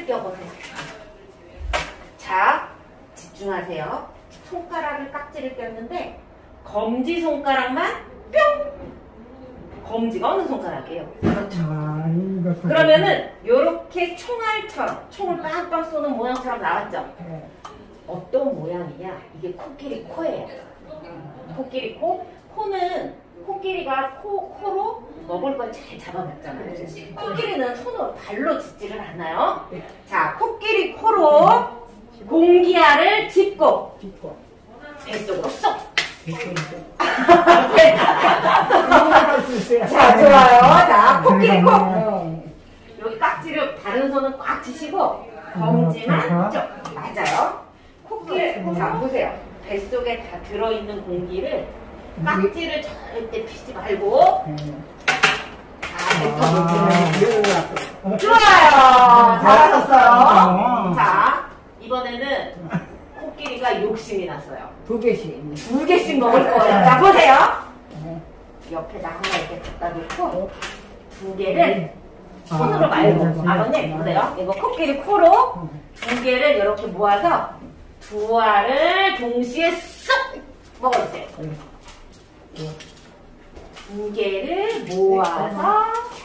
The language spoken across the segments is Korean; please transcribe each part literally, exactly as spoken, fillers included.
껴보세요. 자, 집중하세요. 손가락을 깍지를 꼈는데 검지 손가락만 뿅! 검지가 어느 손가락이에요? 그렇죠. 아, 그러면은 요렇게 총알처럼 총을 빵빵 쏘는 모양처럼 나왔죠? 네. 어떤 모양이냐? 이게 코끼리 코예요. 코끼리 코. 코는 코끼리가 코, 코로 먹을 걸 잘 잡아먹잖아요. 코끼리는 손으로 발로 짚지를 않아요. 자, 코끼리 코로 공기알을 짚고 짚고 뱃속으로 쏙. 자, 자, 좋아요. 자, 코끼리 코. 여기 깍지를 다른 손은 꽉 쥐시고 검지만 쭉. 맞아요. 코끼리, 자, 보세요. 뱃속에 다 들어있는 공기를 깍지를 절대 피지 말고 자, 뱉어볼게요. 좋아요. 잘하셨어요. 자, 이번에는 코끼리가 욕심이 났어요. 두 개씩. 두 개씩 먹을 거예요. 자, 보세요. 옆에다 하나 이렇게 갖다 놓고 두 개를 손으로 말고 아버님 보세요. 이거 코끼리 코로 두 개를 이렇게 모아서 두 알을 동시에 쏙 먹어주세요. 두 개를 모아서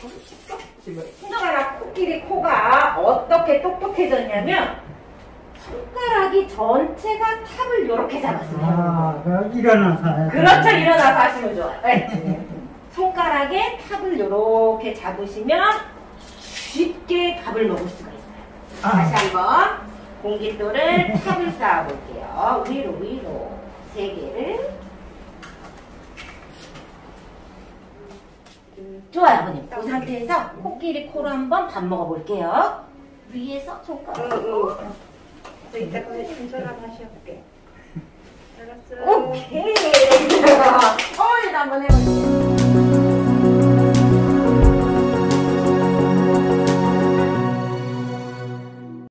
손가락 코끼리 코가 어떻게 똑똑해졌냐면 손가락이 전체가 탑을 이렇게 잡았어요. 아, 일어나서. 그렇죠. 일어나서 하시면 좋아요. 네. 손가락에 탑을 이렇게 잡으시면 쉽게 밥을 먹을 수가 있어요. 아. 다시 한번 공깃돌을 탑을 쌓아볼게요. 위로 위로 세 개를. 좋아요, 아버님. 그 상태에서 코끼리 코로 한번 밥 먹어볼게요. 위에서 손가락. 저 이따가 신선하게 하셔볼게. 알았어. 오케이. 어, 이제 한번 해볼게요.